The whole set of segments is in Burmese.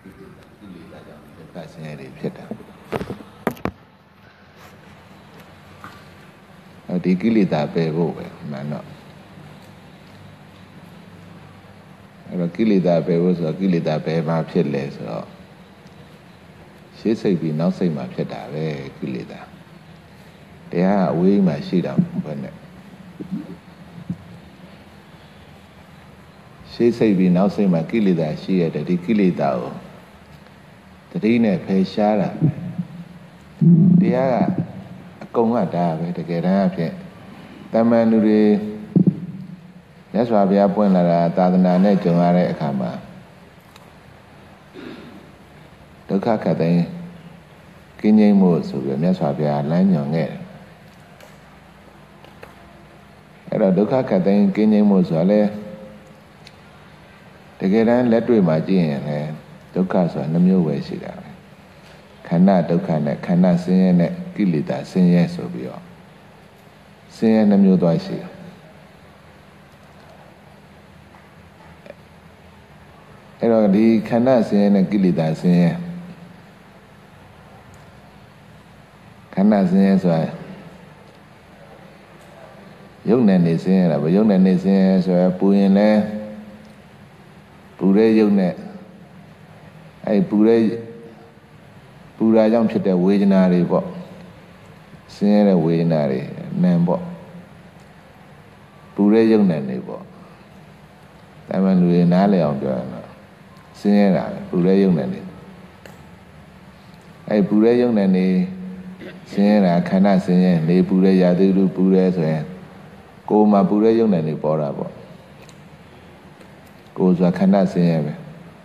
Các sinh nhaiဖြစ်တာဒီကိလေသာပယ်ဖို့ပဲမှန်တော့အဲ့တော့ကိလေသာပယ်ဖို့ဆိုတော့ကိလေသာပယ်မှာဖြစ်လဲဆိုတော့ရှေးစိတ်ပြီးနောက်စိတ်မှာဖြစ်တာပဲကိလေသာတရားအဝေးမှာရှိတာဘယ်နဲ့ရှေးစိတ်ပြီးနောက်စိတ်မှာကိလေသာရှိရတဲ့ဒီကိလေသာကိုတတိနဲ့ဖယ်ရှားတာတရားကအကုန်ကဒါပဲတကယ်တမ်းအဖြစ်တမန်လူတွေမြတ်စွာဘုရားပွင့်လာတာသာသနာနဲ့ကြုံရတဲ့အခါမှာဒုက္ခခတ်သိမ်းကင်းငြိမ်းမှုဆိုပြီးမြတ်စွာဘုရားလမ်းညွှန်ခဲ့တယ်အဲ့တော့ဒုက္ခခတ်သိမ်းကင်းငြိမ်းမှုဆိုတာလေတကယ်တမ်းလက်တွေ့မှာကြည့်ရင်လည်းဒုက္ခဆိုတာနှမျိုးပဲရှိတာပဲခန္ဓာဒုက္ခနဲ့ခန္ဓာဆင်းရဲနဲ့ကိလေသာဆင်းရဲဆိုပြီးတော့ဆင်းရဲနှမျိုးသွားရှိတယ်အဲ့တော့ဒီခန္ဓာဆင်းရဲနဲ့ကိလေသာဆင်းရဲခန္ဓာဆင်းရဲဆိုတာယုတ်နဲ့နေဆင်းရဲတာပဲယုတ်နဲ့နေဆင်းရဲဆိုတာပူရင်လည်းပူတဲ့ယုတ်နဲ့အဲ့ပူရာကြောင့်ဖြစ်တဲ့ဝေဒနာတွေပေါ့ဆင်းရဲတဲ့ဝေဒနာတွေနံပေါ့ပူတဲ့ယုတ်နဲ့နေပေါ့ဒါမှလူတွေနားလည်အောင်ပြောရအောင်ဆင်းရဲတာပူတဲ့ယုတ်နဲ့နေအဲ့ပူတဲ့ယုတ်နဲ့နေဆင်းရဲတာခန္ဓာဆင်းရဲနေပူတဲ့ရာသီဥတုပူတဲ့ဆိုရင်ကိုယ်မှာပူတဲ့ယုတ်နဲ့နေပေါ်တာပေါ့ကိုယ်ဆိုတာခန္ဓာဆင်းရဲပဲ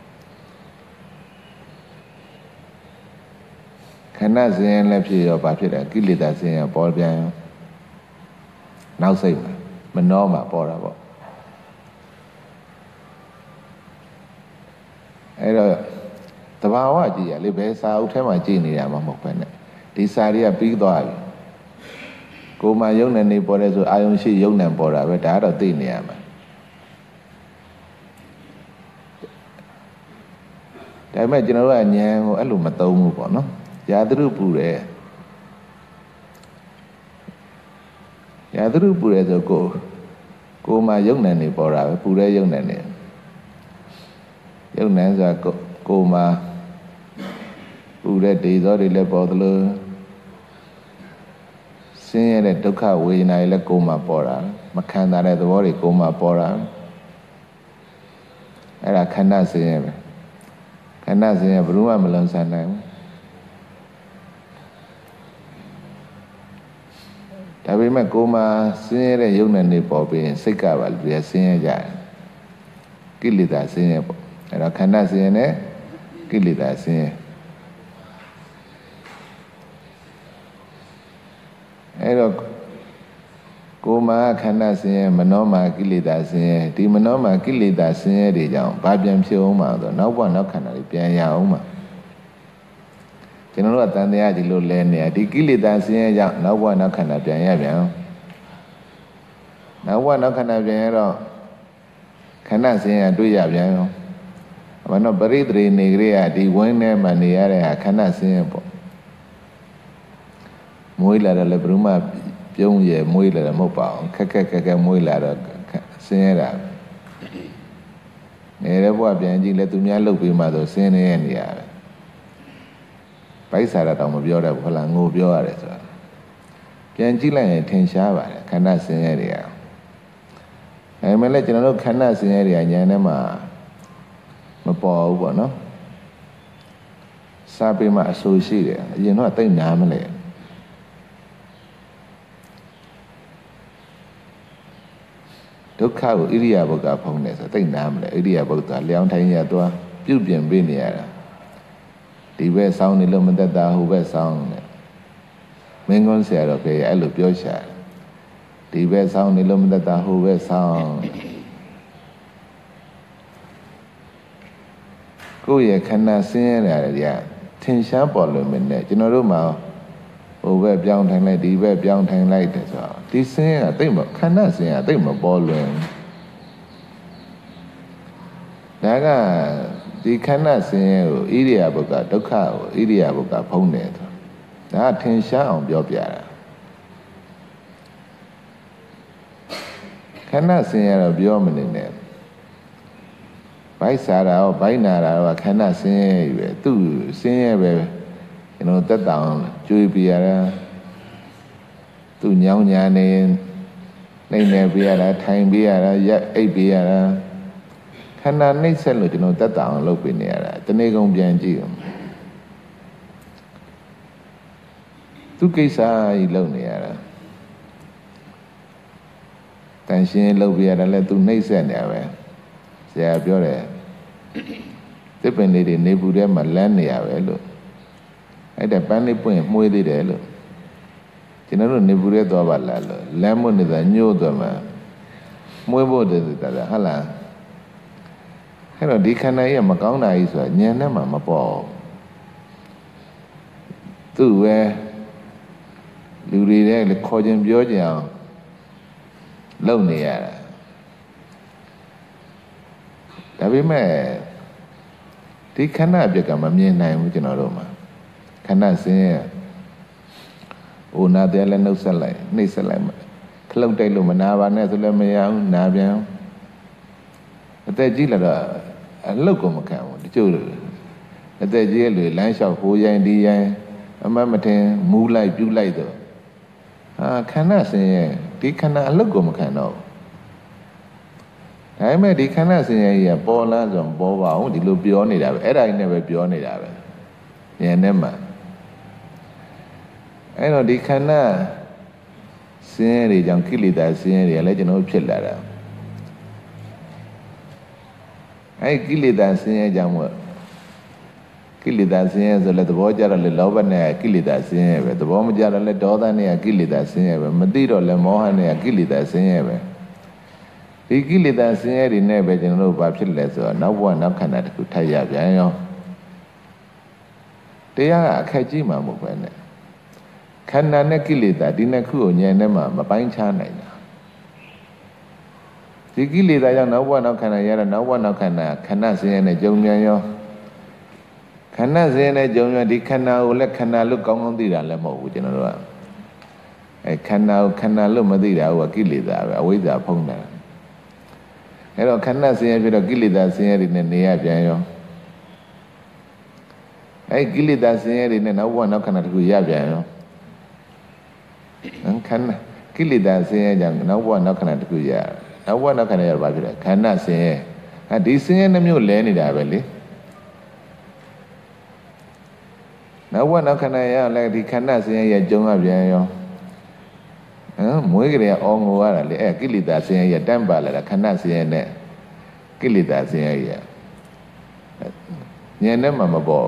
ခန္ဓာဆင်းရဲလည်းဖြစ်ရောဘာဖြစ်တယ်ကိလေသာဆင်းရဲပေါ်ပြန်နောက်စိတ်မှာမနှောမှာပေါ်တာပေါ့အဲ့တော့တဘာဝကြည့်ရလေဘယ်စာအုပ်ထဲမှာကြည့်နေတာမှမဟုတ်ပဲနဲ့ဒီစာတွေကပြီးသွားပြီကိုယ်မှာယုံနဲ့နေပေါ်တယ်ဆိုအာယုံရှိယုံနဲ့ပေါ်တာပဲဒါကတော့သိနေရမှာဒါပေမဲ့ကျွန်တော်တို့ကဉာဏ်ကိုအဲ့လိုမသုံးဘူးပေါ့နော်ယာသရုပူတယ်ယာသရုပူတယ်ဆိုကိုယ်မှာယုံနဲ့နေပေါ်တာပဲပူတဲ့ယုံနဲ့နေယုံနဲ့ဆိုတာကိုယ်မှာပူတဲ့ဒေဇောတွေလည်းပေါ်သလိုဆင်းရဲတဲ့ဒုက္ခဝေဒနာတွေလည်းကိုယ်မှာပေါ်တာမခံစားတဲ့သဘောတွေကိုယ်မှာပေါ်တာအဲ့ဒါခန္ဓာဆင်းရဲပဲခန္ဓာဆင်းရဲဘယ်သူမှမလွန်ဆန်နိုင်ဘူးဒါပေမဲ့ကိုယ်မှာဆင်းရဲတဲ့ယုံနဲ့နေပေါ်ပြီးရင်စိတ်ကပါလူတွေဆင်းရဲကြတယ်ကိလေသာဆင်းရဲပေါ့အဲ့တော့ခန္ဓာဆင်းရဲနဲ့ကိလေသာဆင်းရဲအဲ့တော့ကိုယ်မှာခန္ဓာဆင်းရဲမနောမှာကိလေသာဆင်းရဲဒီမနောမှာကိလေသာဆင်းရဲတွေကြောင့်ဘာပြန်ဖြစ်အောင်မှာဆိုနောက်ဘဝနောက်ခန္ဓာတွေပြန်ရအောင်မှာကျွန်တော်တို့ကတန်တရားဒီလိုလဲနေရဒီကိလေသာဆင်းရဲကြောင့်နောက်ဘဝနောက်ခန္ဓာပြန်ရပြန်နောက်ဘဝနောက်ခန္ဓာပြန်ရတော့ခန္ဓာဆင်းရဲတွေ့ရပြန်ရောဘာလို့ပရိသေနေကြရဒီဝင်းထဲမှာနေရတဲ့ဟာခန္ဓာဆင်းရဲပေါ့မွေးလာတယ်လည်းဘယ်သူမှပြုံးရမွေးလာတယ်မဟုတ်ပါဘူးခက်မွေးလာတော့ဆင်းရဲတာနေတဲ့ဘဝပြန်ကြည့်လဲသူများလှုပ်ပြီးမှဆိုဆင်းနေရနေရတယ်ပိုက်စားတာတော့မပြောတတ်ဘူးဟုတ်လားငိုပြောရတယ်ဆိုတာပြန်ကြည့်လိုက်ရင်ထင်ရှားပါတယ်ခန္ဓာဆင်းရဲတွေကအဲမဲ့လည်းကျွန်တော်တို့ခန္ဓာဆင်းရဲတွေကဉာဏ်ထဲမှာမပေါ်ဘူးပေါ့နော်စာပေမှာအဆိုရှိတယ်အရင်တော့သိနားမလဲဒုက္ခကိုဣရိယာပုဂ္ဂဖုံးတယ်ဆိုသိနားမလဲဣရိယာပုဂ္ဂလျောင်းထိုင်ရသွားပြုတ်ပြင်ပေးနေရတာဒီဘက်ဆောင်းနေလို့မသက်တာဟိုဘက်ဆောင်းနေမင်းကုန်းဆရာတော်ကအဲ့လိုပြောရှာဒီဘက်ဆောင်းနေလို့မသက်တာဟိုဘက်ဆောင်းကိုယ့်ရဲ့ခန္ဓာဆင်းရဲတာတွေကထင်ရှားပေါ်လို့မနဲ့ကျွန်တော်တို့မှာဟိုဘက်ပြောင်းထိုင်လိုက်ဒီဘက်ပြောင်းထိုင်လိုက်တယ်ဆိုတော့ဒီဆင်းရဲကတိတ်မခန္ဓာဆင်းရဲတိတ်မပေါ်လွင်ဒါကဒီခန္ဓာဆင်းရဲကိုဣရိယာပုဂ္ဂဒုက္ခကိုဣရိယာပုဂ္ဂဖုံးတယ်ဆိုဒါကထင်ရှားအောင်ပြောပြတာခန္ဓာဆင်းရဲတော့ပြောမနေနဲ့ဘိုက်စားတာရောဘိုက်နာတာရောခန္ဓာဆင်းရဲပဲသူ့ဆင်းရဲပဲကျွန်တော်တက်တောင်ကျွေးပြရတာသူ့ညောင်းညာနေနေနေပြရတာထိုင်ပြရတာရက်အိပ်ပြရတာခန္ဓာနှိမ့်ဆက်လို့ကျွန်တော်တက်တောင်လုပ်ပြနေရတာတနေ့ကုန်ပြန်ကြည့်အောင်သူကိစ္စကြီးလုပ်နေရတာတန်ရှင်းလုပ်ပြရတယ်လဲသူနှိမ့်ဆက်နေရပဲဆရာပြောတယ်သစ်ပင်လေးတွေနေပူထဲမှာလန်းနေရပဲလို့အဲ့ဒါပန်းလေးပွင့်မှုေးသေးတယ်လို့ကျွန်တော်တို့နေပူထဲသွားပါလားလို့လမ်းမနေတာညှို့သွားမှာမှုေးဖို့တည်းတာဟုတ်လားအဲ့တော့ဒီခန္ဓာကြီးကမကောင်းတာကြီးဆိုတာဉာဏ်နဲ့မှမပေါ်သူ့ပဲလူတွေတဲ့ခေါ်ခြင်းပြောကြအောင်လုပ်နေရတာဒါပေမဲ့ဒီခန္ဓာအပြက်ကမမြင်နိုင်ဘူးကျွန်တော်တို့မှာခန္ဓာဆင်းရဲအိုနာတယ်လည်းနှုတ်ဆက်လိုက်နှိပ်ဆက်လိုက်မှခလုတ်တိုက်လို့မနာပါနဲ့ဆိုလည်းမရဘူးနာပြန်အသက်ကြီးလာတော့အလုတ်ကိုမခံဘူးတချို့အသက်ကြီးရဲ့လူလမ်းလျှောက်ဟိုရိုင်းဒီရိုင်းအမမထင်မူးလိုက်ပြူးလိုက်တော့ခန္ဓာဆင်းရဲဒီခန္ဓာအလုတ်ကိုမခံတော့ဒါပေမဲ့ဒီခန္ဓာဆင်းရဲကြီးကပေါ်လာဆိုပေါ်ပါအောင်ဒီလိုပြောနေတာပဲအဲ့ဒါကြီးနဲ့ပဲပြောနေတာပဲဉာဏ်နဲ့မှအဲ့တော့ဒီခန္ဓာဆင်းရဲတွေကြောင့်ကိလေသာဆင်းရဲတွေကလည်းကျွန်တော်ဖြစ်လာတာအဲ့ကိလေသာဆင်းရဲကြောင့်မို့ကိလေသာဆင်းရဲဆိုလည်းသဘောကျတော့လေလောဘနဲ့ကိလေသာဆင်းရဲပဲသဘောမကျတော့လေဒေါသနဲ့ကိလေသာဆင်းရဲပဲမသိတော့လေမောဟနဲ့ကိလေသာဆင်းရဲပဲဒီကိလေသာဆင်းရဲတွေနဲ့ပဲကျွန်တော်တို့ဘာဖြစ်လဲဆိုတော့နောက်ဘဝနောက်ခန္ဓာတစ်ခုထပ်ရပြန်ရောတရားကအခက်ကြီးမှမဟုတ်ပဲနဲ့ခန္ဓာနဲ့ကိလေသာဒီနှစ်ခုကိုဉာဏ်နဲ့မှမပိုင်းခြားနိုင်တာဒီကိလေသာကြောင့်နောက်ဘဝနောက်ခန္ဓာရတော့နောက်ဘဝနောက်ခန္ဓာခန္ဓာဆင်းရဲနဲ့ကြုံပြန်ရောခန္ဓာဆင်းရဲနဲ့ကြုံရောဒီခန္ဓာကိုလည်းခန္ဓာလို့ကောင်းကောင်းသိတာလည်းမဟုတ်ဘူးကျွန်တော်တို့ကခန္ဓာကိုခန္ဓာလို့မသိတာကကိလေသာပဲအဝိဇ္ဇာဖုံးတာအဲ့တော့ခန္ဓာဆင်းရဲဖြစ်တော့ကိလေသာဆင်းရဲတွေနဲ့နေရပြန်ရောအဲ့ကိလေသာဆင်းရဲတွေနဲ့နောက်ဘဝနောက်ခန္ဓာတစ်ခုရပြန်ရောခန္ဓာကိလေသာဆင်းရဲကြောင့်နောက်ဘဝနောက်ခန္ဓာတစ်ခုရနောက်ဘဝနောက်ခန္ဓာရဘာဖြစ်လဲခန္ဓာဆင်းရဲဒီဆင်းရဲနှမျိုးလဲနေတာပဲလေနောက်ဘဝနောက်ခန္ဓာရလည်းဒီခန္ဓာဆင်းရဲရကြုံရပြန်ရောမွေးကြရအောင်ငိုရတာလေကိလေသာဆင်းရဲရတန်းပါလာတာခန္ဓာဆင်းရဲနဲ့ကိလေသာဆင်းရဲရဉာဏ်နဲ့မှမပေါ်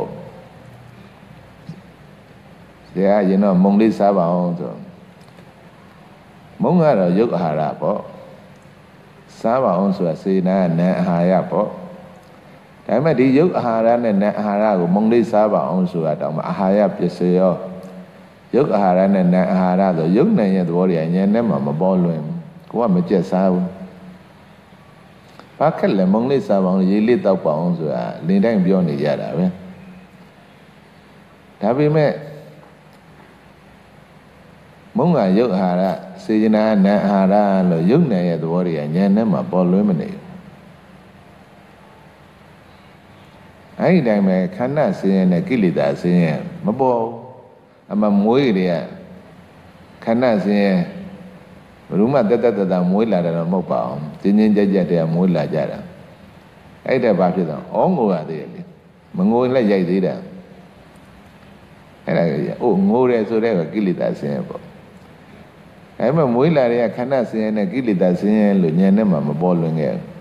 ဆရာရင်တော့မုံလေးစားပါအောင်ဆိုမုံကတော့ရုပ်အာဟာရပေါ့စားပါအောင်ဆိုတာစေနာနာအာဟာရပေါ့ဒါပေမဲ့ဒီရုပ်အာဟာရနဲ့နာအာဟာရကိုမုံလေးစားပါအောင်ဆိုတာတောင်မှအာဟာရပစ္စည်းရောရုပ်အာဟာရနဲ့နာအာဟာရဆိုရုပ်နာရဲ့သဘောတွေဉာဏ်နဲ့မှမပေါ်လွင်ကိုကမကြက်စားဘူးဘာခက်လဲမုံလေးစားပါအောင်ရေလေးတောက်ပါအောင်ဆိုတာလင်တိုင်းပြောနေကြတာပဲဒါပေမဲ့မုံကရုပ်အာဟာရစေတနာနာအာဟာရလို့ရုပ်နာရဲ့သဘောတွေကဉာဏ်နဲ့မှပေါ်လွင်မနေဘူးအဲ့ဒီတိုင်းပဲခန္ဓာဆင်းရဲနဲ့ကိလေသာဆင်းရဲမပေါ်အမမွေးတွေကခန္ဓာဆင်းရဲဘယ်သူမှတက်တက်တမွေးလာတယ်တော့မဟုတ်ပါဘူးတင်းတင်းကြပ်ကြပ်တည်းမွေးလာကြတာအဲ့ဒါဘာဖြစ်တော့ဩငိုရသေးတယ်လေမငိုလည်းရိုက်သေးတယ်အဲ့ဒါအိုးငိုတယ်ဆိုတဲ့ကကိလေသာဆင်းရဲပေါ့အဲ့မှာမွေးလာတဲ့ခန္ဓာဆင်းရဲနဲ့ကိလေသာဆင်းရဲလို့ဉာဏ်နဲ့မှမပေါ်လွင်ခဲ့ဘူး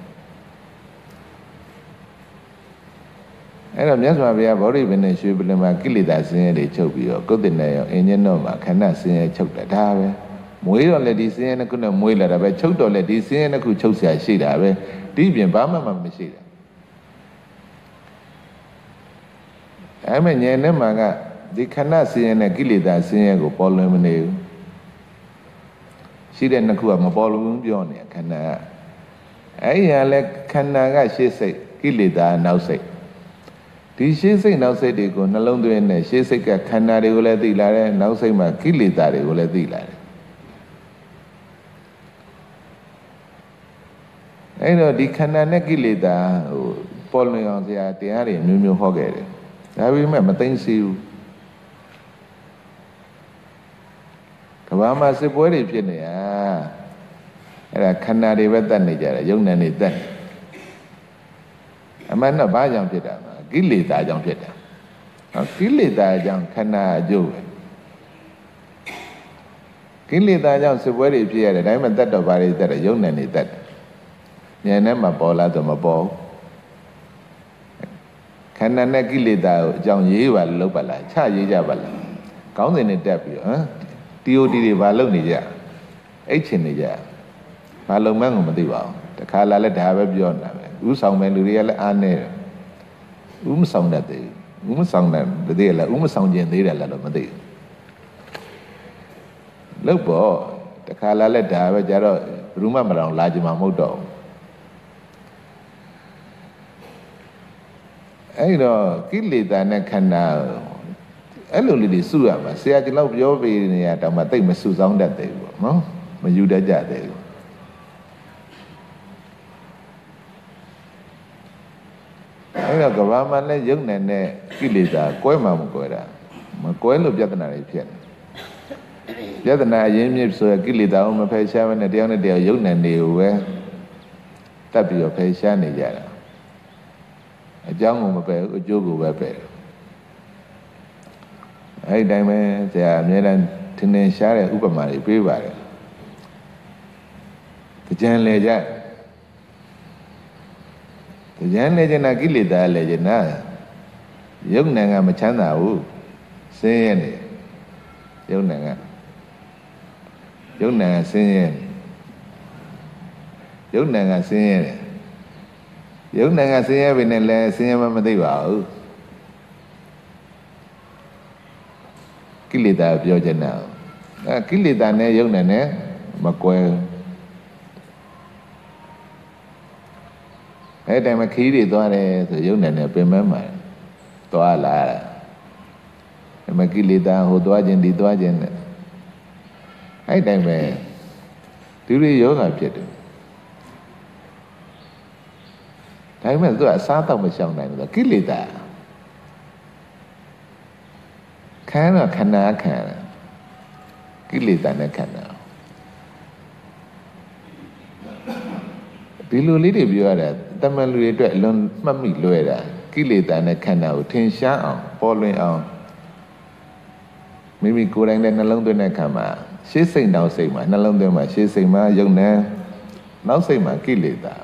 အဲ့တော့မြတ်စွာဘုရားဗောဓိပင်နဲ့ရွှေပလင်မှာကိလေသာဆင်းရဲတွေချုပ်ပြီးတော့ကုသနဲ့ရောအင်းညင်းတော့မှာခန္ဓာဆင်းရဲချုပ်တာဒါပဲမွေးတော့လည်းဒီဆင်းရဲနှစ်ခုနဲ့မွေးလာတာပဲချုပ်တော့လည်းဒီဆင်းရဲနှစ်ခုချုပ်ဆရာရှိတာပဲဒီပြင်ဘာမှမရှိတာအဲ့မဲ့ဉာဏ်နဲ့မှကဒီခန္ဓာဆင်းရဲနဲ့ကိလေသာဆင်းရဲကိုပေါ်လွင်မနေဘူးရှိတဲ့နှစ်ခုကမပေါ်လွင်ပြောနေခန္ဓာကအဲ့ဒီဟာလဲခန္ဓာကရှေ့စိတ်ကိလေသာနောက်စိတ်ဒီရှေးစိတ်နောက်စိတ်တွေကိုနှလုံးသွင်းနဲ့ရှေးစိတ်ကခန္ဓာတွေကိုလည်းသိလာတယ်နောက်စိတ်မှာကိလေသာတွေကိုလည်းသိလာတယ်အဲ့တော့ဒီခန္ဓာနဲ့ကိလေသာဟိုပေါ်လွင်အောင်ဆရာတရားတွေမျိုးမျိုးဟောခဲ့တယ်ဒါပေမဲ့မသိသိဘူးကဘာမှာစစ်ပွဲတွေဖြစ်နေတာအဲ့ဒါခန္ဓာတွေပဲတတ်နေကြတယ်ယုံနာနေတတ်အမှန်တော့ဘာကြောင့်ဖြစ်တာလဲကိလေသာကြောင့်ဖြစ်တာကိလေသာကြောင့်ခန္ဓာအကျိုးပဲကိလေသာကြောင့်စစ်ပွဲတွေဖြစ်ရတယ်ဒါပေမဲ့တတ်တော့ဘာတွေတတ်တယ်ယုံနာနေတတ်ဉာဏ်နဲ့မပေါ်လာတော့မပေါ်ခန္ဓာနဲ့ကိလေသာကိုအကြောင်းရေးပါလို့ပါလားချရေးကြပါလားကောင်းစဉ်နဲ့တက်ပြီးတော့တီယိုတီတွေဘာလုပ်နေကြအိတ်ချင်နေကြဘာလုံမှန်းကိုမသိပါဘူးတခါလာလဲဒါပဲပြောနေတာပဲဥဆောင်မဲ့လူတွေကလည်းအားနေတယ်ဥမဆောင်တတ်သေးဘူးဥမဆောင်တဲ့တည်းလည်းဥမဆောင်ခြင်းသေးတယ်လားတော့မသိဘူးလို့ပေါ့တခါလာလဲဒါပဲကြတော့ဘယ်သူမှမတော်လာကြမှာမဟုတ်တော့အဲ့တော့ကိလေသာနဲ့ခန္ဓာအဲ့လိုလေးတွေစုရမှာဆရာကျွန်တော်ပြောပေးနေရတော့မှတိတ်မစုဆောင်တတ်သေးဘူးပေါ့နော်မယူတတ်ကြသေးဘူးအဲ့တော့ကဘာမှလည်းယုံနေတဲ့ကိလေသာကွဲမှမကွဲတာမကွဲလို့ပြဿနာတွေဖြစ်နေပြဿနာအရင်းမြစ်ဆိုရကိလေသာကိုမဖယ်ရှားမနဲ့တရားနဲ့တရားယုံနေနေကိုပဲတတ်ပြီးတော့ဖယ်ရှားနေကြတာအကြောင်းကိုမပယ်ဘူးအကျိုးကိုပဲပယ်တယ်အဲ့ဒီတိုင်းပဲဆရာအများတန်းထင်ထင်ရှားတဲ့ဥပမာတွေပေးပါတယ်ကြံလေကြကြံလေကျင်တာကိလေသာလေကျင်တာယုံနာကမချမ်းသာဘူးဆင်းရဲနေယုံနာကဆင်းရဲယုံနာကဆင်းရဲတယ်ယုံနာကဆင်းရဲပြီနဲ့လည်းဆင်းရဲမှမသိပါဘူးကိလေသာပြောချင်တာကိလေသာနဲ့ယုံနာနဲ့မကွဲအဲ့တိုင်မှာခီးတွေသွားတယ်ဆိုယုံနာနဲ့ပင်မမှာသွားလာအဲ့မှာကိလေသာဟိုသွားခြင်းဒီသွားခြင်းနဲ့အဲ့တိုင်ပဲဒီလိုယောဂဖြစ်တယ်ဒါပေမဲ့သူကအစားတော့မရှောင်နိုင်ဘူးကိလေသာခံတော့ခန္ဓာခံကိလေသာနဲ့ခန္ဓာဒီလိုလေးတွေပြောရတာတမန်လူတွေအတွက်အလွန်မှတ်မိလွယ်တာကိလေသာနဲ့ခန္ဓာကိုထင်ရှားအောင်ပေါ်လွင်အောင်မိမိကိုယ်တိုင်နဲ့နှလုံးသွင်းတဲ့အခါမှာရှေးစိတ်နောက်စိတ်မှာနှလုံးသွင်းမှာရှေးစိတ်မှာယုံနေနောက်စိတ်မှာကိလေသာ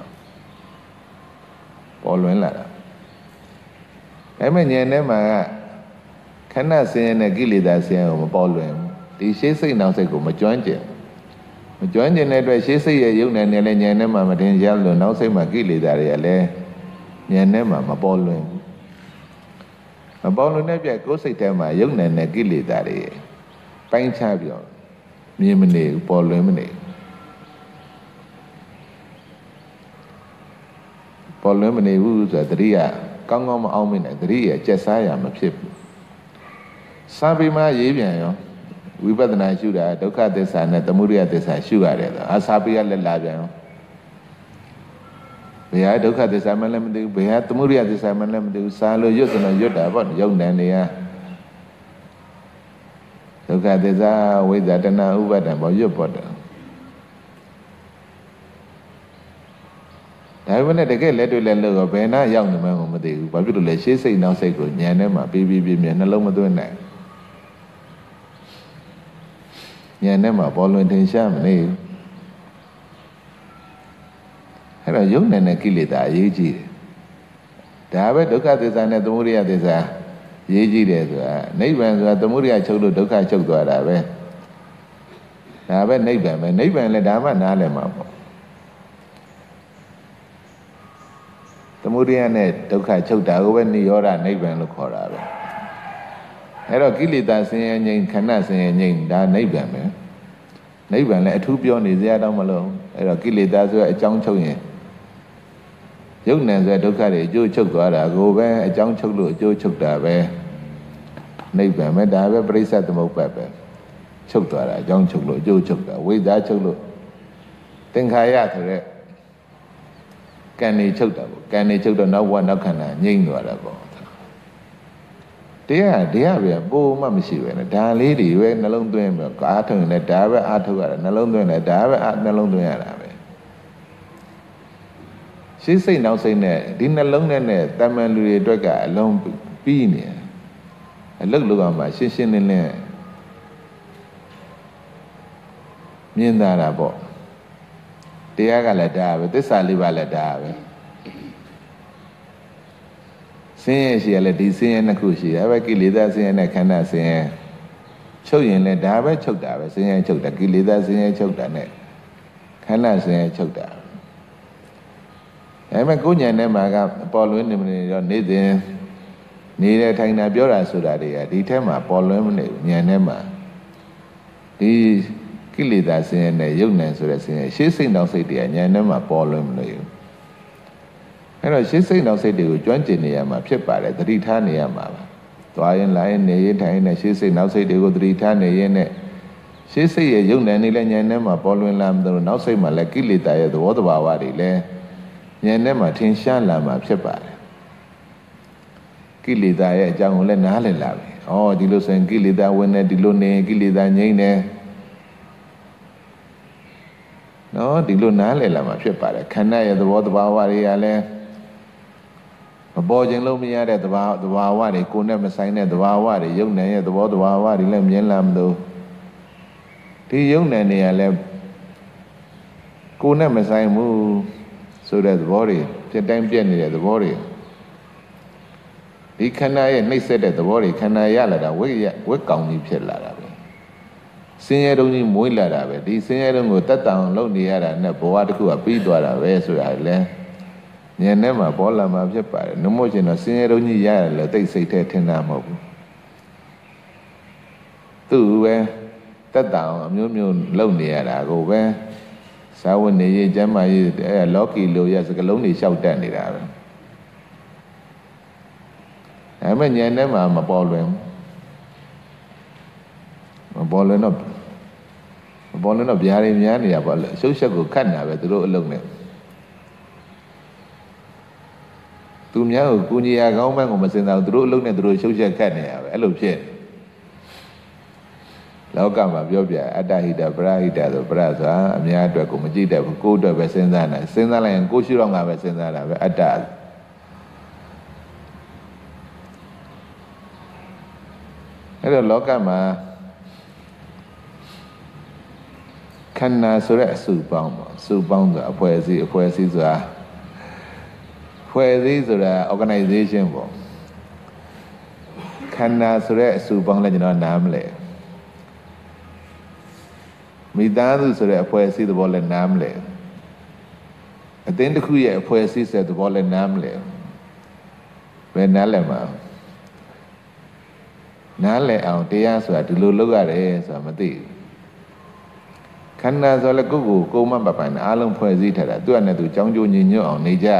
ပေါ်လွင်လာတာဒါပေမဲ့ဉာဏ်ထဲမှာကခဏဆင်းရဲတဲ့ကိလေသာဆင်းရဲကိုမပေါ်လွင်ဒီရှေးစိတ်နောက်စိတ်ကိုမကျွမ်းကျင်တဲ့အတွက်ရှေးစိတ်ရဲ့ယုံနဲ့လည်းဉာဏ်ထဲမှာမတင်ရှားလို့နောက်စိတ်မှာကိလေသာတွေကလည်းဉာဏ်ထဲမှာမပေါ်လွင်တဲ့ပြကိုယ်စိတ်ထဲမှာယုံနဲ့ကိလေသာတွေပိုင်းခြားပြောမြင်မနေဘူးပေါ်လွင်မနေဘူးဆိုတာတတိယကောင်းကောင်းမအောင်မနဲ့တတိယကျက်စားရမဖြစ်ဘူးစာပေမှာရေးပြန်ရောဝိပဿနာရှုတာဒုက္ခသစ္စာနဲ့သမုဒယသစ္စာရှုရတယ်ဆိုစာပေကလည်းလာပြန်ရောဘယ်ဟာဒုက္ခသစ္စာမှလည်းမသိဘူးဘယ်ဟာသမုဒယသစ္စာမှလည်းမသိဘူးစာလို့ရွတ်စလို့ရွတ်တာပေါ့ယုံနံနေရဒုက္ခသစ္စာဝိဇ္ဇာတဏှာဥပါဒံပေါ့ရွတ်ပေါ့တယ်ဒါပေမဲ့တကယ်လက်တွေ့လက်လို့ဘယ်နာရောက်နေမှန်းကိုမသိဘူးဘာဖြစ်လို့လဲရှေးစိတ်နောက်စိတ်ကိုဉာဏ်ထဲမှာပြီးမြင်နှလုံးမသွင်းနိုင်ဉာဏ်ထဲမှာပေါ်လွင်ထင်ရှားမနေဘူးအဲ့တော့ယုံနေတဲ့ကိလေသာအရေးကြီးတယ်ဒါပဲဒုက္ခသစ္စာနဲ့သမုဒယသစ္စာရေးကြည့်တယ်ဆိုတာနိဗ္ဗာန်ဆိုတာသမုဒယချုပ်လို့ဒုက္ခချုပ်သွားတာပဲဒါပဲနိဗ္ဗာန်ပဲနိဗ္ဗာန်လည်းဒါမှနားလည်မှာပေါ့သမုဒယနဲ့ဒုက္ခချုပ်တာကိုပဲနိရောဓနိဗ္ဗာန်လို့ခေါ်တာပဲအဲ့တော့ကိလေသာဆင်းရဲငြိမ်းခန္ဓာဆင်းရဲငြိမ်းဒါနိဗ္ဗာန်ပဲနိဗ္ဗာန်လည်းအထူးပြောနေစရာတော့မလိုအဲ့တော့ကိလေသာဆိုတဲ့အကြောင်းချုပ်ရင်ယရုပ်နဲ့ဆိုဒုက္ခတွေအကျိုးချုပ်သွားတာကိုပဲအကြောင်းချုပ်လို့အကျိုးချုပ်တာပဲနိဗ္ဗာန်ပဲဒါပဲပရိစ္ဆေသမုပ္ပါဒ်ပဲချုပ်သွားတာအကြောင်းချုပ်လို့အကျိုးချုပ်တာဝိဇ္ဇာချုပ်လို့သင်္ခါရဆိုတဲ့ကံနေချုပ်တာပေါ့ကံနေချုပ်တော့နောက်ဘဝနောက်ခန္ဓာငြိမ့်သွားတာပေါ့တရားပဲပိုးမှမရှိပဲနဲ့ဒါလေးတွေပဲနှလုံးသွင်းပြီးအားထုတ်ရင်လည်းဒါပဲအားထုတ်ရတာနှလုံးသွင်းလည်းဒါပဲနှလုံးသွင်းရတာပဲရှင်းစိတ်နောက်စိတ်နဲ့ဒီနှလုံးနဲ့တမန်လူတွေအတွက်ကအလုံးပြီးနေအလုတ်လောကမှာရှင်းရှင်းလင်းလင်းမြင်သာတာပေါ့တရားကလည်းဒါပဲသစ္စာလေးပါလည်းဒါပဲဆင်းရဲရှိရလဲဒီဆင်းရဲနှစ်ခုရှိတယ်ပဲကိလေသာဆင်းရဲနဲ့ခန္ဓာဆင်းရဲချုပ်ရင်လည်းဒါပဲချုပ်တာပဲဆင်းရဲချုပ်တာကိလေသာဆင်းရဲချုပ်တာနဲ့ခန္ဓာဆင်းရဲချုပ်တာဒါပေမဲ့ကိုယ်ဉာဏ်ထဲမှာကပေါ်လွင်နေမနေတော့နေစဉ်နေတဲ့ထိုင်တာပြောတာဆိုတာတွေကဒီထဲမှာပေါ်လွင်မနေဘူးဉာဏ်ထဲမှာဒီကိလေသာဆင်းရဲနဲ့ယုတ်နံဆိုတဲ့ဆင်းရဲရှေးစိတ်နောက်စိတ်တွေကဉာဏ်ထဲမှာပေါ်လွင်မနေဘူးအဲ့တော့ရှေးစိတ်နောက်စိတ်တွေကိုကျွမ်းကျင်နေရမှာဖြစ်ပါတယ်သတိထားနေရမှာပါသွားရင်လာရင်နေရင်ထိုင်ရင်ရှေးစိတ်နောက်စိတ်တွေကိုသတိထားနေရင်နဲ့ရှေးစိတ်ရဲ့ယုတ်နံနေလဲဉာဏ်ထဲမှာပေါ်လွင်လာမှတော့နောက်စိတ်မှာလည်းကိလေသာရဲ့သဘောတဘာဝတွေလည်းဉာဏ်ထဲမှာထင်ရှားလာမှာဖြစ်ပါတယ်ကိလေသာရဲ့အကြောင်းကိုလည်းနားလည်လာပြီ။ဩဒီလိုဆိုရင်ကိလေသာဝင်နေဒီလိုနေကိလေသာငြိမ့်နေနော်ဒီလိုနားလည်လာမှာဖြစ်ပါတယ်ခန္ဓာရဲ့သဘောတဘာဝတွေကလည်းမပေါ်ခြင်းလို့မရတဲ့သဘာဝတွေကိုယ်နဲ့မဆိုင်တဲ့သဘာဝတွေယုံနံရဲ့သဘောတဘာဝတွေလည်းမြင်လာမလို့ဒီယုံနံတွေကလည်းကိုယ်နဲ့မဆိုင်ဘူးဆိုတဲ့သဘောတွေဖြစ်တိုင်းပြည့်နေတဲ့သဘောတွေဒီခန္ဓာရဲ့နှိမ့်ဆက်တဲ့သဘောတွေခန္ဓာရလာတာဝိကောင်ကြီးဖြစ်လာတာပဲဆင်းရဲတုံးကြီးမွေးလာတာပဲဒီဆင်းရဲတုံးကိုတတ်တအောင်လုပ်နေရတာနဲ့ဘဝတစ်ခုကပြီးသွားတာပဲဆိုတာလေဉာဏ်ထဲမှာပေါ်လာမှာဖြစ်ပါတယ်နှမို့ချင်တော့ဆင်းရဲတုံးကြီးရရလို့သိစိတ်ထဲထင်တာမဟုတ်ဘူးသူ့ပဲတတ်တအောင်အမျိုးမျိုးလုပ်နေရတာကိုပဲသာဝနေရေးကျမ်းမာရေးအဲလောကီလိုရစကလုံးတွေလျှောက်တက်နေတာပဲဒါပေမဲ့ဉာဏ်ထဲမှာမပေါ်လွင်တော့ဗျာတွေများနေရပါလို့ရှုပ်ချက်ကိုခတ်နေတာပဲသူတို့အလုံးနဲ့သူများကိုကုညီရကောင်းမှန်းကိုမစင်တာသူတို့အလုံးနဲ့သူတို့ရှုပ်ချက်ခတ်နေရပဲအဲ့လိုဖြစ်လောကမှာပြောပြအတ္တဟိတပရဟိတဆိုပရဆိုတာအများအတွက်ကိုမကြည့်တတ်ဘူးကိုယ်အတွက်ပဲစဉ်းစားနေစဉ်းစားလိုက်ရင်ကိုယ်ရှိတော့ငါပဲစဉ်းစားတာပဲအတ္တအဲ့တော့လောကမှာခန္ဓာဆိုတဲ့အစုပေါင်းပေါ့စုပေါင်းဆိုတာအဖွဲ့အစည်းဆိုတာဖွဲ့စည်းဆိုတာ organization ပေါ့ခန္ဓာဆိုတဲ့အစုပေါင်းလည်းကျွန်တော်နားမလဲမိသားစုဆိုတဲ့အဖွဲ့အစည်းသဘောလည်းနားမလဲအသင်းတစ်ခုရဲ့အဖွဲ့အစည်းဆိုတဲ့သဘောလည်းနားမလဲဘယ်နားလဲမှာနားလည်အောင်တရားဆိုတာဒီလိုလုပ်ရတယ်ဆိုတာမသိဘူးခန္ဓာဆိုလည်းကိုယ်မပပိုင်အားလုံးဖွဲ့စည်းထားတာသူ့အနေနဲ့သူကြောင်းကျိုးညီညွတ်အောင်နေကြ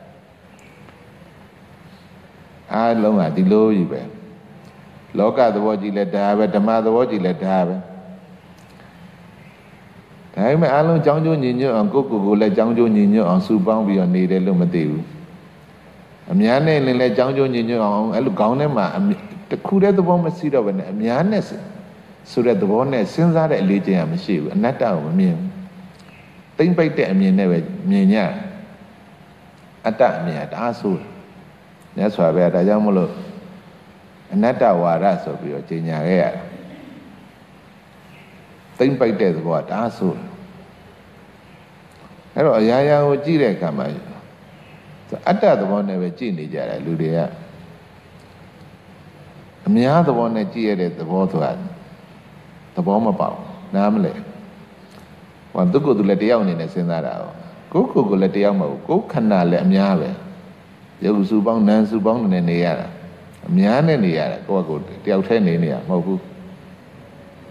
အားလုံးကဒီလိုကြီးပဲလောကသဘောကြည့်လဲဒါပဲဓမ္မသဘောကြည့်လဲဒါပဲဒါပေမဲ့အားလုံးကြောင်းကျိုးညီညွတ်အောင်ကိုယ်လည်းကြောင်းကျိုးညီညွတ်အောင်စုပေါင်းပြီးတော့နေတယ်လို့မသိဘူးအများနဲ့လည်းကြောင်းကျိုးညီညွတ်အောင်အဲ့လိုခေါင်းထဲမှာတခုတည်းသဘောမရှိတော့ဘဲနဲ့အများနဲ့ဆိုတဲ့သဘောနဲ့စဉ်းစားတဲ့အလေးချိန်ကမရှိဘူးအနတ္တကိုမမြင်ဘူးတိမ့်ပိတ်တဲ့အမြင်နဲ့ပဲမြင်ကြအတ္တအမြင်ကတအားဆိုးမြတ်စွာဘုရားဒါကြောင့်မလို့အနတ္တဝါဒဆိုပြီးတော့ကြီးညာခဲ့ရတယ်တိမ့်ပိတ်တဲ့သဘောကတအားဆိုးအဲ့တော့အရာရာကိုကြည့်တဲ့အခါမှာအတ္တသဘောနဲ့ပဲကြည့်နေကြတယ်လူတွေကအများသဘောနဲ့ကြည့်ရတဲ့သဘောဆိုတာသဘောမပေါက်နားမလဲဟောသူကလည်းတယောက်အနေနဲ့စဉ်းစားတာကိုကိုလည်းတယောက်မဟုတ်ကိုခန္ဓာလည်းအများပဲရုပ်စုပေါင်းနာမ်စုပေါင်းနဲ့နေရတာအများနဲ့နေရတာကိုတယောက်တည်းနေရမဟုတ်ဘူး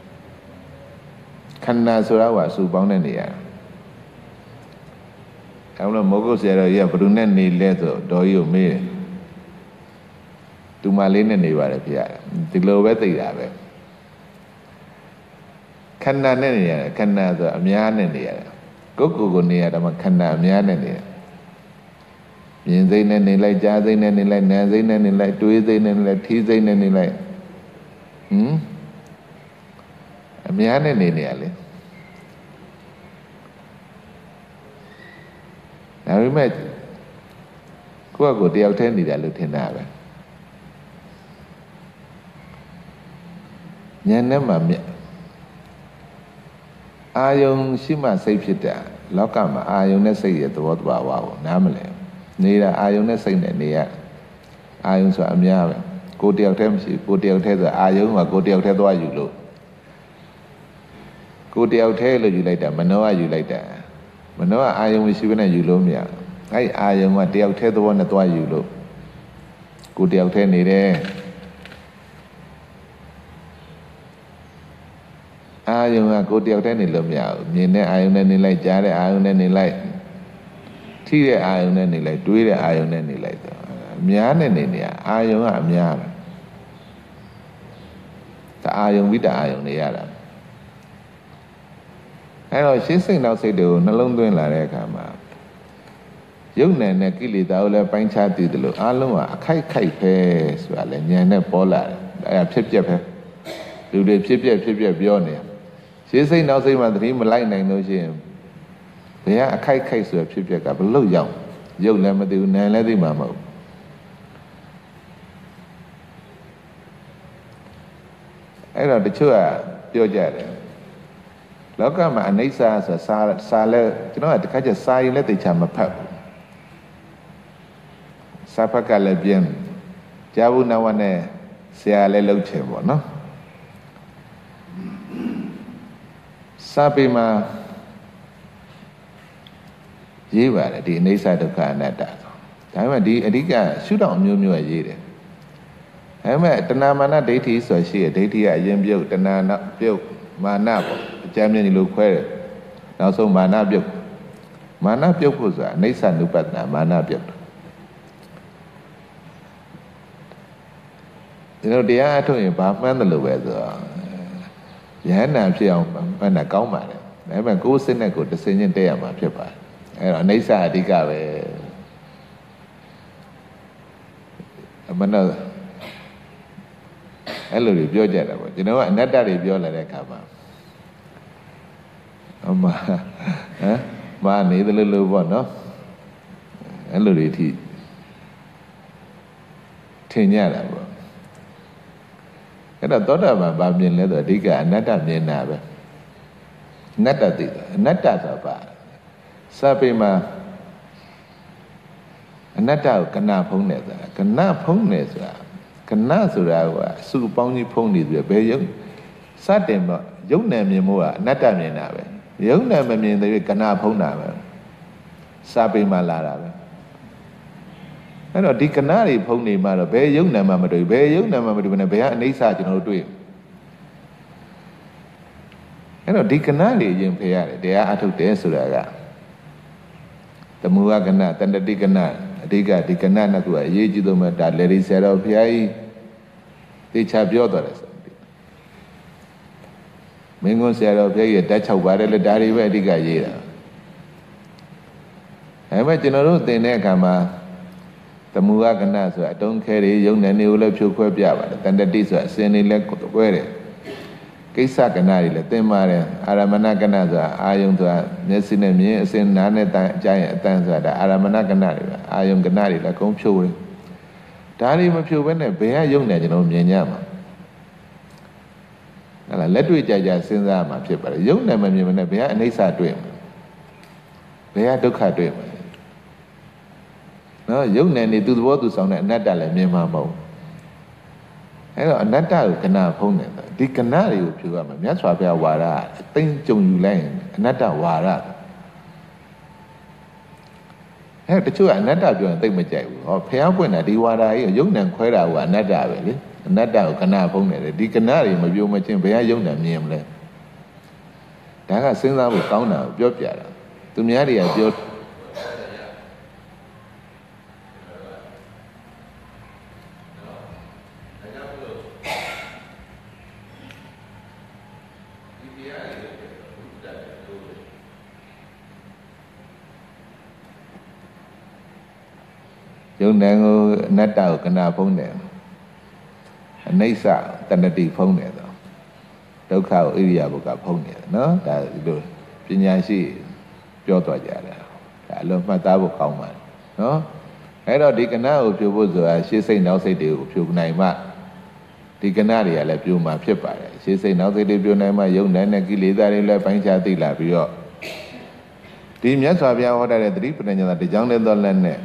ခန္ဓာဆိုတာကစုပေါင်းနဲ့နေရတာ Ông là mỗi cái xe rồi, bữa nay nỉ lệ rồi, đôi yêu mê. Tụi mà lên nỉ vào đấy phía, thì lâu bé tì ra bé. Khăn na nè nè, khăn na rồi, amia nè nè. Cô nè, đó mà khăn na amia nè nè. Nhìn dây nè nè lại, cha dây nè nè lại, nè dây nè nè lại, đuôi dây nè nè lại, thi dây nè nè lại. Amia nè nè nè lại. Nào biết mẹ, cô đeo thế này là lúc thế nào vậy? Nhân nếu mà ayong xí mà xâyဖြစ်တာလောကမှာအာယုံနဲ့စိတ်ရဲ့သဘောတဘာဝကိုနားမလည်နေတာအာယုံနဲ့စိတ်နဲ့နေရအာယုံဆိုတာအများပဲကိုတယောက်တည်းမရှိကိုတယောက်တည်းဆိုအာယုံကကိုတယောက်တည်းသွားယူလို့ကိုတယောက်တည်းလို့ယူလိုက်တာမနောကယူလိုက်တာမနောကအာယုံမရှိဘဲနဲ့ယူလို့မရအဲ့အာယုံကတယောက်တည်းသဘောနဲ့သွားယူလို့ကိုတယောက်တည်းနေတယ်အာယုံကကိုတယောက်တည်းနေလို့မရဘူးမြင်တဲ့အာယုံနဲ့နေလိုက်ကြားတဲ့အာယုံနဲ့နေလိုက်ထိတဲ့အာယုံနဲ့နေလိုက်တွေးတဲ့အာယုံနဲ့နေလိုက်ဆိုအများနဲ့နေနေအာယုံကအများပဲဒါအာယုံဝိတ္တအာယုံနေရတာအဲ့တော့ရှင်းစိတ်နောက်စိတ်တွေကိုနှလုံးသွင်းလာတဲ့အခါမှာယုတ်နယ်နဲ့ကိလေသာကိုလည်းပိုင်းခြားသိတယ်လို့အားလုံးကအခိုက်ခိုက်ပဲဆိုတာလည်းဉာဏ်နဲ့ပေါ်လာတယ်အဲ့ဒါဖြစ်ပြက်ပဲလူတွေဖြစ်ပြက်ပြောနေရှင်းစိတ်နောက်စိတ်မှာသတိမလိုက်နိုင်လို့ရှိရင်ဘယ်ကအခိုက်ခိုက်ဆိုဖြစ်ပြက်ကဘလို့ရောက်ရုပ်လည်းမသိဘူးနာမ်လည်းသိမှာမဟုတ်အဲ့တော့တချို့ကပြောကြတယ်လောကမှာအနိစ္စဆိုစာလဲကျွန်တော်ကတခါကျစာရင်လည်းသိချာမဖတ်ဘူးစာဖတ်ကလည်းပြင်းကြာဘူးနောက်နဲ့ဆရာလည်းလှုပ်ချင်ပေါ့နော်စာပေမှာရေးပါတယ်ဒီအနိစ္စဒုက္ခအနတ္တဒါပေမဲ့ဒီအဓိကရှုထောင့်မျိုးမျိုးရေးတယ်ဒါပေမဲ့တဏမာနဒိဋ္ဌိဆိုရှိရဒိဋ္ဌိကအရင်ပြုတ်တဏနာပြုတ်မာနပေါ့အကျမ်းမြင့်လို့ခွဲတယ်နောက်ဆုံးမာနပြုတ်ဖို့ဆိုတာအနိစ္စနုပတ္တနာမာနပြုတ်ဒီလိုတရားအထုတ်ရင်ဘာမှန်းတယ်လို့ပဲဆိုတော့ယဟန္တာဖြစ်အောင်မှန်းတာကောင်းပါတယ်ဒါပေမဲ့ကိုယ်စိတ်နဲ့ကိုယ်တစ်စင်းချင်းတည့်ရမှာဖြစ်ပါတယ်အဲ့တော့အနိစ္စအဓိကပဲအမှန်တော့အဲ့လိုတွေပြောကြတာပေါ့ကျွန်တော်ကအနတ္တတွေပြောလာတဲ့အခါမှာအမမာနေတယ်လို့ပေါ့နော်အဲ့လိုတွေထိထင်ကြတာပေါ့အဲ့တော့သောတာပန်ဗာမြင်လဲဆိုအဓိကအနတ္တမြင်တာပဲအနတ္တသိတာအနတ္တဆိုပါစာပေမှာအနတ္တကိုကဏဖုံးတယ်ဆိုတာကဏဖုံးတယ်ဆိုတာကဏဆိုတာကအစုပေါင်းကြီးဖုံးနေတယ်ဘယ်ယုံစတင်တော့ယုံနယ်မြင်မှုကအနတ္တမြင်တာပဲယုံနယ်မမြင်တဲ့ကဏဖုံးတာပဲစာပေမှာလာတာပဲအဲ့တော့ဒီကဏတွေဖုံးနေမှာတော့ဘယ်ယုံနယ်မှမတွေ့ဘယ်ယုံနယ်မှမတွေ့ဘယ်နဲ့ဘယ်ကအနိစ္စကျွန်တော်တို့တွေ့အဲ့တော့ဒီကဏတွေရင်ဖယ်ရတယ်တရားအထုတ်တယ်ဆိုတာကသမုဟကဏတန္တတိကဏအဓိကဒီကဏနှစ်ခုကအရေးကြီးဆုံးပဲဒါလေရီဆရာတော်ဘုရားကြီးသိချပြောတော်တယ်ဆိုမင်းကုန်းဆရာတော်ဘုရားကြီးဓာတ်6ပါတယ်လေဒါတွေပဲအဓိကရေးတာအဲမဲ့ကျွန်တော်တို့သင်တဲ့အခါမှာသမုဟကဏဆိုတာအတုံးခဲတွေယုံနယ်နေကိုလည်းဖြိုခွဲပြပါတယ်တန္တတိဆိုတာအစင်းတွေလည်းကွဲတယ်ကိစ္စကဏတွေလည်းသင်ပါတယ်အာရမဏကဏဆိုတာအာယုံဆိုတာမျက်စိနဲ့မြင်အစင်းနားနဲ့တန်အကြိုင်အတန်ဆိုတာဒါအာရမဏကဏတွေပဲအာယုံကဏတွေလည်းအကုန်ဖြိုတယ်ဒါတွေမဖြိုဘဲနဲ့ဘယ်ကယုံနယ်ကျွန်တော်မြင်ကြမှာအဲ့ဒါလက်တွေ့ကြကြစဉ်းစားမှာဖြစ်ပါတယ်ယုံနယ်မမြင်ဘဲနဲ့ဘယ်ကအနိစ္စတွေ့မှာဘယ်ကဒုက္ခတွေ့မှာနော်ယုံနယ်နေသူသဘောသူဆောင်တဲ့အနတ္တလည်းမြင်မှာမဟုတ်အဲ့တော့အနတ္တကိုကဏဖုံးတယ်ဒီကဏတွေကိုဖြူရမှာမြတ်စွာဘုရားဝါဒအသိကြုံယူလိုက်ရင်အနတ္တဝါဒအဲ့တချို့ကအနတ္တပြောရင်သိမကြိုက်ဘူးဟောဖျားပွင့်တာဒီဝါဒကြီးယုံနယ်ခွဲတာကအနတ္တပဲလေအနတ္တကိုကဏဖုံးတယ်ဒီကဏတွေမပြောမချင်းဘယ်ကယုံနယ်မြင်မလဲဒါကစဉ်းစားဖို့ကောင်းတာကိုပြောပြတာသူများတွေကပြော Yung này ngô nát đầu cái nào phong nè, nấy sao ta nát đi phong nè đó, đâu khao area bộ cả phong nè, nó đã được, chuyên gia sĩ cho tòa giả đó, đã luôn mà ta bộ không mà, nó, cái đó đi cái nào ở chỗ bây giờ sẽ xây nào xây đều chỗ này mà, đi cái nào thì là chỗ mà phép phải, sẽ xây nào xây đều chỗ này mà dùng này cái lý do là bánh chả tì là bây giờ, thì nhớ sao bây giờ họ đã là trip này như là đi chẳng đến đó lên nè.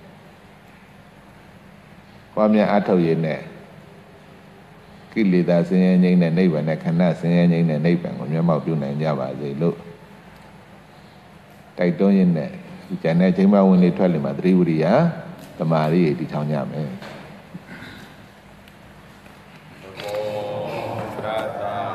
Qua miệng ác thâu gì nè, cái lý ta sinh nhảy này nấy bạn này khán giả sinh nhảy này nấy bạn của miệng mạo biểu này nhà bà gì lúc, tại tôi như nè, cái này chỉ mà vấn đề thoại mà tri buri á, tầm mà đi thì chào nhà mẹ.